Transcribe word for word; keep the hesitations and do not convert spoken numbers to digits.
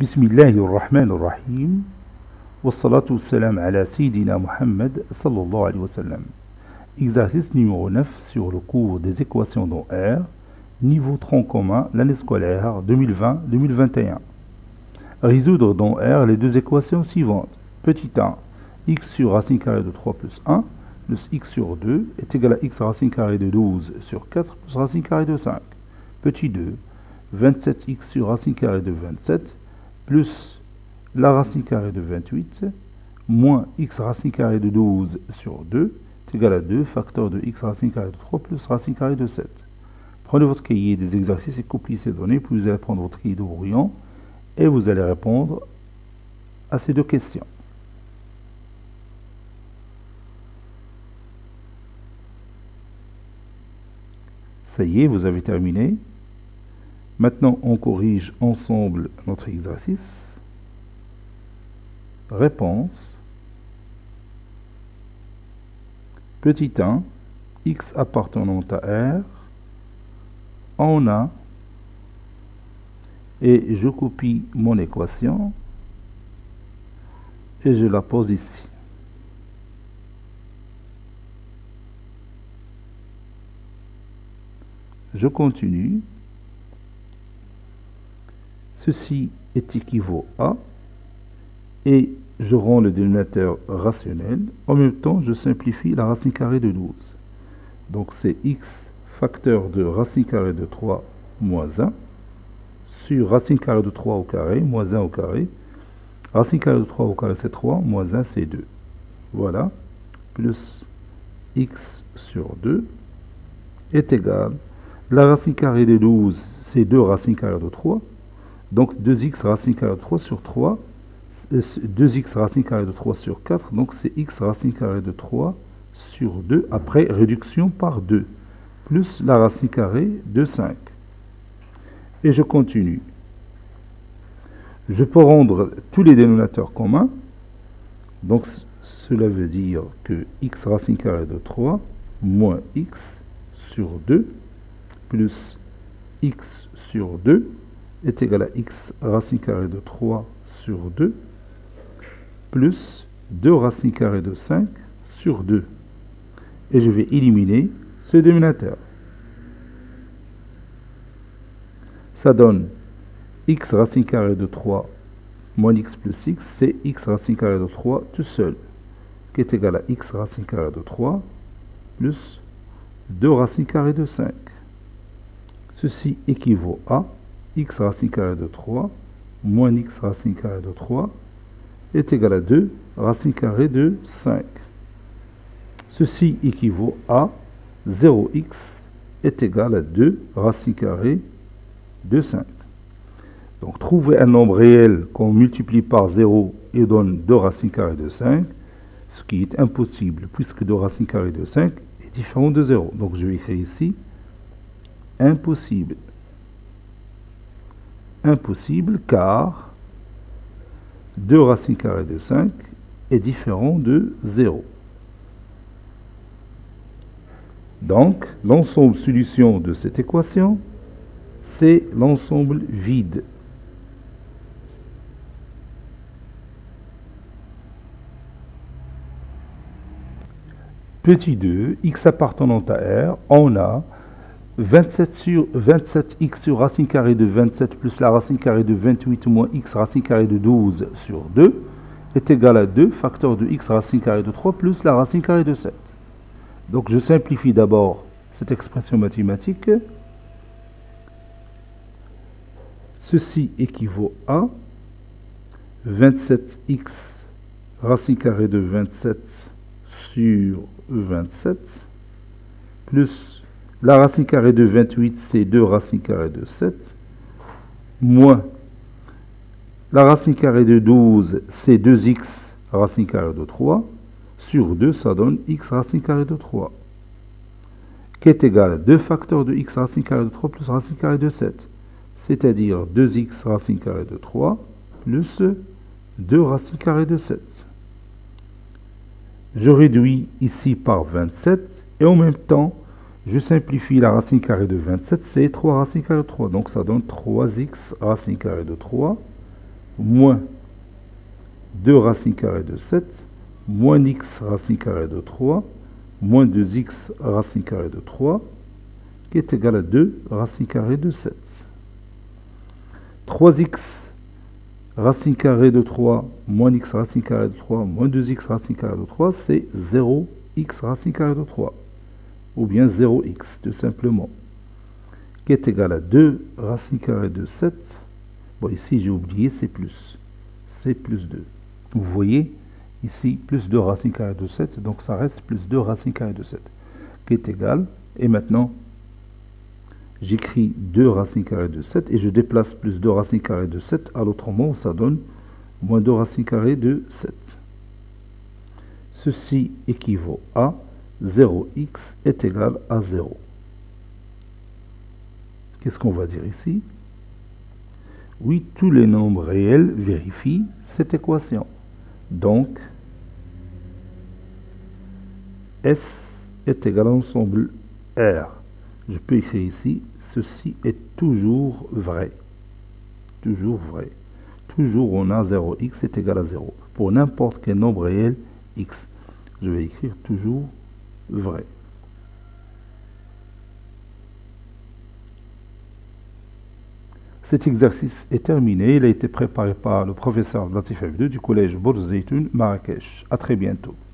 Bismillahirrahmanirrahim. Wassalatu wassalam ala Sayyidina Muhammad sallallahu alayhi wa sallam. Exercice numéro neuf sur le cours des équations dans R, niveau tronc commun, l'année scolaire deux mille vingt deux mille vingt et un. Résoudre dans R les deux équations suivantes. Petit un, x sur racine carrée de trois plus un, plus x sur deux est égal à x racine carrée de douze sur quatre plus racine carrée de cinq. Petit deux, vingt-sept x sur racine carrée de vingt-sept plus la racine carrée de vingt-huit moins x racine carrée de douze sur deux est égal à deux facteur de x racine carrée de trois plus racine carrée de sept. Prenez votre cahier des exercices et copiez ces données, puis vous allez prendre votre cahier de brouillon et vous allez répondre à ces deux questions. Ça y est, vous avez terminé. Maintenant, on corrige ensemble notre exercice. Réponse. Petit un, x appartenant à R, on a, et je copie mon équation, et je la pose ici. Je continue. Ceci est équivaut à, et je rends le dénominateur rationnel. En même temps, je simplifie la racine carrée de douze. Donc c'est x facteur de racine carrée de trois moins un sur racine carrée de trois au carré moins un au carré. Racine carrée de trois au carré c'est trois, moins un c'est deux. Voilà, plus x sur deux est égal. La racine carrée de douze, c'est deux racines carrées de trois. Donc deux x racine carrée de trois sur trois. deux x racine carrée de trois sur quatre. Donc c'est x racine carrée de trois sur deux. Après réduction par deux. Plus la racine carrée de cinq. Et je continue. Je peux rendre tous les dénominateurs communs. Donc cela veut dire que x racine carrée de trois moins x sur deux plus x sur deux est égal à x racine carrée de trois sur deux plus deux racines carrées de cinq sur deux. Et je vais éliminer ce dénominateur. Ça donne x racine carrée de trois moins x plus x, c'est x racine carrée de trois tout seul, qui est égal à x racine carrée de trois plus deux racines carrées de cinq. Ceci équivaut à x racine carrée de trois moins x racine carrée de trois est égal à deux racine carrée de cinq. Ceci équivaut à zéro x est égal à deux racine carrée de cinq. Donc trouver un nombre réel qu'on multiplie par zéro et donne deux racines carrées de cinq, ce qui est impossible puisque deux racines carrées de cinq est différent de zéro. Donc je vais écrire ici impossible. Impossible car deux racines carrées de cinq est différent de zéro. Donc, l'ensemble solution de cette équation, c'est l'ensemble vide. Petit deux, x appartenant à R, on a vingt-sept sur vingt-sept x sur racine carrée de vingt-sept plus la racine carrée de vingt-huit moins x racine carrée de douze sur deux est égal à deux facteur de x racine carrée de trois plus la racine carrée de sept. Donc je simplifie d'abord cette expression mathématique. Ceci équivaut à vingt-sept x racine carrée de vingt-sept sur vingt-sept plus la racine carrée de vingt-huit, c'est deux racines carrées de sept, moins la racine carrée de douze, c'est deux x racine carrée de trois, sur deux, ça donne x racine carrée de trois, qui est égal à deux facteurs de x racine carrée de trois plus racine carrée de sept, c'est-à-dire deux x racine carrée de trois plus deux racine carrée de sept. Je réduis ici par vingt-sept et en même temps, je simplifie la racine carrée de vingt-sept, c'est trois racines carrées de trois. Donc ça donne trois x racine carrée de trois moins deux racines carrées de sept, moins x racine carrée de trois, moins deux x racine carrée de trois, qui est égal à deux racine carrée de sept. trois x racine carrée de trois, moins x racine carrée de trois, moins deux x racine carrée de trois, c'est zéro x racine carrée de trois. Ou bien zéro x, tout simplement. Qui est égal à deux racine carrée de sept. Bon, ici, j'ai oublié, c'est plus. C'est plus deux. Vous voyez, ici, plus deux racine carrée de sept, donc ça reste plus deux racine carrée de sept. Qui est égal, et maintenant, j'écris deux racines carrées de sept, et je déplace plus deux racines carrées de sept à l'autre mot, ça donne moins deux racines carrées de sept. Ceci équivaut à zéro x est égal à zéro. Qu'est-ce qu'on va dire ici? Oui, tous les nombres réels vérifient cette équation. Donc, S est égal à l'ensemble R. Je peux écrire ici, ceci est toujours vrai. Toujours vrai. Toujours on a zéro x est égal à zéro. Pour n'importe quel nombre réel x. Je vais écrire toujours vrai. Cet exercice est terminé. Il a été préparé par le professeur Latif F deux du collège Bourz Zeytoun, Marrakech. À très bientôt.